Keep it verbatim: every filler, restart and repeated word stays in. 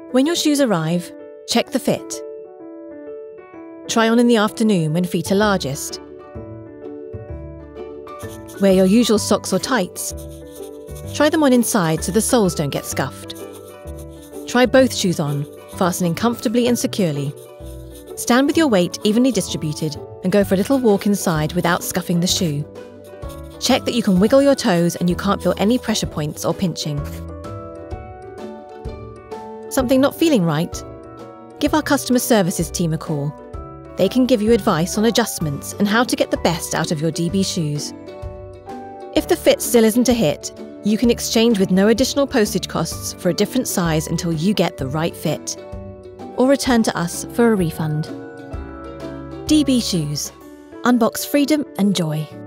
When your shoes arrive, check the fit. Try on in the afternoon when feet are largest. Wear your usual socks or tights. Try them on inside so the soles don't get scuffed. Try both shoes on, fastening comfortably and securely. Stand with your weight evenly distributed and go for a little walk inside without scuffing the shoe. Check that you can wiggle your toes and you can't feel any pressure points or pinching. Something not feeling right? Give our customer services team a call. They can give you advice on adjustments and how to get the best out of your D B shoes. If the fit still isn't a hit, you can exchange with no additional postage costs for a different size until you get the right fit. Or return to us for a refund. D B Shoes. Unbox freedom and joy.